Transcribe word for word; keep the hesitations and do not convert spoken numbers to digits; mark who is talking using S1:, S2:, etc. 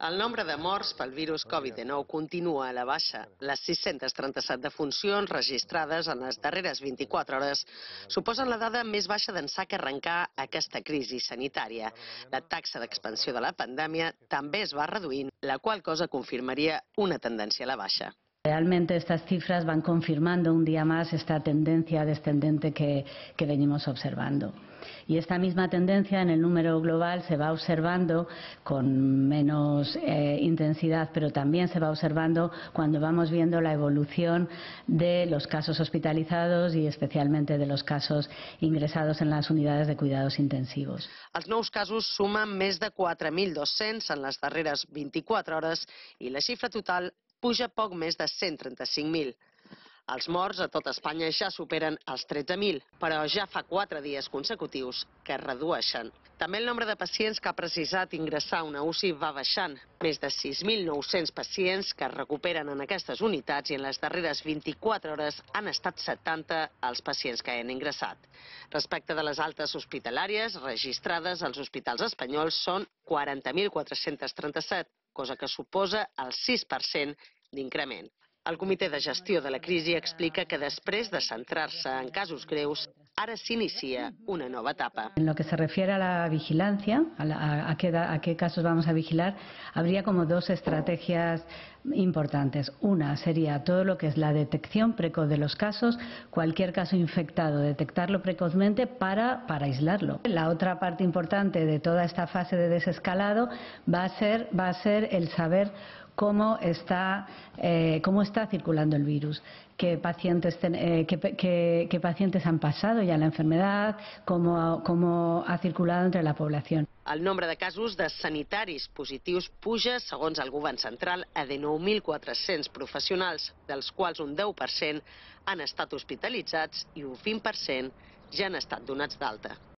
S1: El nombre de morts pel virus Covid dinou continua a la baixa. Les sis-centes trenta-set defuncions registrades en les darreres vint-i-quatre hores suposen la dada més baixa d'ençà que arrencar aquesta crisi sanitària. La taxa d'expansió de la pandèmia també es va reduint, la qual cosa confirmaria una tendència a la baixa.
S2: Realmente estas cifras van confirmando un día más esta tendencia descendente que, que venimos observando. Y esta misma tendencia en el número global se va observando con menos eh, intensidad, pero también se va observando cuando vamos viendo la evolución de los casos hospitalizados y especialmente de los casos ingresados en las unidades de cuidados intensivos.
S1: Els nous casos sumen més de quatre mil dos-cents en les darreres vint-i-quatre hores i la xifra total puja poc més de cent trenta-cinc mil. Els morts a tot Espanya ja superen els tretze mil, però ja fa quatre dies consecutius que es redueixen. També el nombre de pacients que ha precisat ingressar a una U C I va baixant. Més de sis mil nou-cents pacients que es recuperen en aquestes unitats i en les darreres vint-i-quatre hores han estat setanta els pacients que han ingressat. Respecte de les altes hospitalàries registrades als hospitals espanyols són quaranta mil quatre-cents trenta-set, cosa que suposa el sis per cent d'increment. El Comitè de Gestió de la Crisi explica que després de centrar-se en casos greus, ara s'inicia una nova etapa.
S2: En lo que se refiere a la vigilancia, a, la, a, a, qué, a qué casos vamos a vigilar, habría como dos estrategias importantes. Una sería todo lo que es la detección precoz de los casos, cualquier caso infectado, detectarlo precozmente para, para aislarlo. La otra parte importante de toda esta fase de desescalado va a ser, va a ser el saber cómo está, eh, cómo está circulando el virus, qué pacientes, ten, eh, qué, qué, qué pacientes han pasado ya la enfermedad, cómo, cómo ha circulado entre la población.
S1: El nombre de casos de sanitaris positius puja, segons el govern central, a dinou mil quatre-cents professionals, dels quals un deu per cent han estat hospitalitzats i un vint per cent ja han estat donats d'alta.